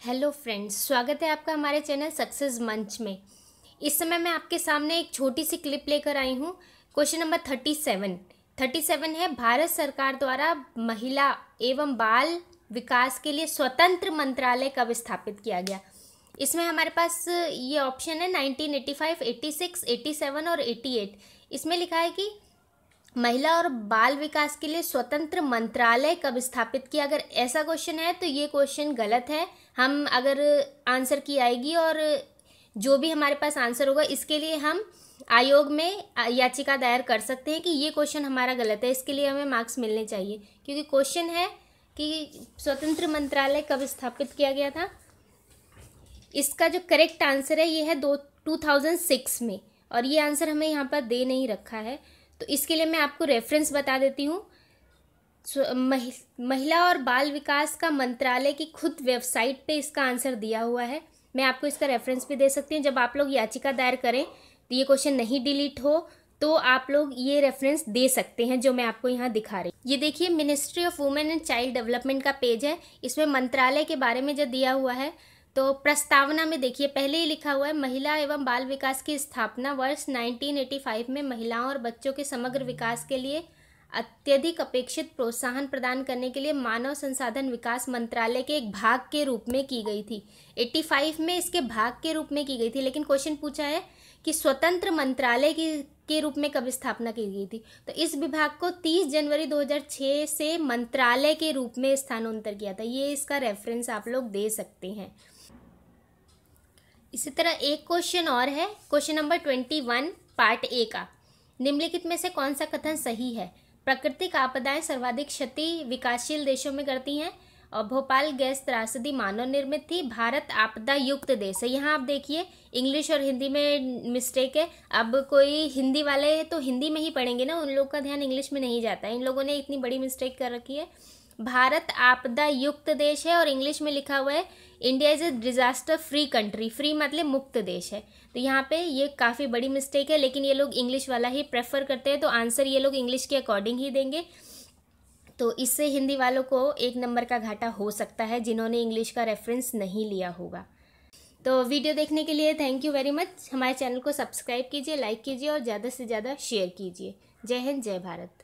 Hello friends, स्वागत है आपका हमारे चैनल सक्सेस मंच में। इस समय मैं आपके सामने एक छोटी सी क्लिप लेकर आई हूँ। क्वेश्चन नंबर 37 है, भारत सरकार द्वारा महिला एवं बाल विकास के लिए स्वतंत्र मंत्रालय कब स्थापित किया गया। इसमें हमारे पास ये ऑप्शन है 1985, 86, 87 और 88। इसमें लिखा है कि महिला और बाल विकास के लिए स्वतंत्र मंत्रालय कब स्थापित किया। अगर ऐसा क्वेश्चन है तो ये क्वेश्चन गलत है। हम अगर आंसर की आएगी और जो भी हमारे पास आंसर होगा इसके लिए हम आयोग में याचिका दायर कर सकते हैं कि ये क्वेश्चन हमारा गलत है। इसके लिए हमें मार्क्स मिलने चाहिए, क्योंकि क्वेश्चन है कि स्वतंत्र मंत्रालय कब स्थापित किया गया था। इसका जो करेक्ट आंसर है ये है 2006 में, और ये आंसर हमें यहाँ पर दे नहीं रखा है। तो इसके लिए मैं आपको रेफरेंस बता देती हूँ। महिला और बाल विकास का मंत्रालय की खुद वेबसाइट पे इसका आंसर दिया हुआ है। मैं आपको इसका रेफरेंस भी दे सकती हूँ। जब आप लोग याचिका दायर करें तो ये क्वेश्चन नहीं डिलीट हो तो आप लोग ये रेफरेंस दे सकते हैं, जो मैं आपको यहाँ दिखा रही हूँ। ये देखिए, ministry of women and child development का पेज है। इसमें मंत्रालय के बारे में जो दिया हुआ है, तो प्रस्तावना में देखिए पहले ही लिखा हुआ है, महिला एवं बाल विकास की स्थापना वर्ष 1985 में महिलाओं और बच्चों के समग्र विकास के लिए अत्यधिक अपेक्षित प्रोत्साहन प्रदान करने के लिए मानव संसाधन विकास मंत्रालय के एक भाग के रूप में की गई थी। 85 में इसके भाग के रूप में की गई थी, लेकिन क्वेश्चन पूछा है कि स्वतंत्र मंत्रालय के रूप में कब स्थापना की गई थी। तो इस विभाग को 30 जनवरी 2006 से मंत्रालय के रूप में स्थानांतरित किया था। ये इसका रेफरेंस आप लोग दे सकते हैं। इसी तरह एक क्वेश्चन और है, क्वेश्चन नंबर 21 पार्ट ए का। निम्नलिखित में से कौन सा कथन सही है। प्राकृतिक आपदाएं सर्वाधिक क्षति विकासशील देशों में करती हैं, और भोपाल गैस त्रासदी मानव निर्मित थी। भारत आपदा युक्त देश है। यहाँ आप देखिए इंग्लिश और हिंदी में मिस्टेक है। अब कोई हिंदी वाले तो हिंदी में ही पढ़ेंगे ना, उन लोगों का ध्यान इंग्लिश में नहीं जाता है। इन लोगों ने इतनी बड़ी मिस्टेक कर रखी है। भारत आपदा युक्त देश है और इंग्लिश में लिखा हुआ है India is a disaster free country. Free मतलब मुक्त देश है। तो यहाँ पे ये काफ़ी बड़ी मिस्टेक है, लेकिन ये लोग इंग्लिश वाला ही प्रेफर करते हैं, तो आंसर ये लोग इंग्लिश के अकॉर्डिंग ही देंगे। तो इससे हिंदी वालों को 1 नंबर का घाटा हो सकता है, जिन्होंने इंग्लिश का रेफरेंस नहीं लिया होगा। तो वीडियो देखने के लिए थैंक यू वेरी मच। हमारे चैनल को सब्सक्राइब कीजिए, लाइक कीजिए और ज़्यादा से ज़्यादा शेयर कीजिए। जय हिंद, जय भारत।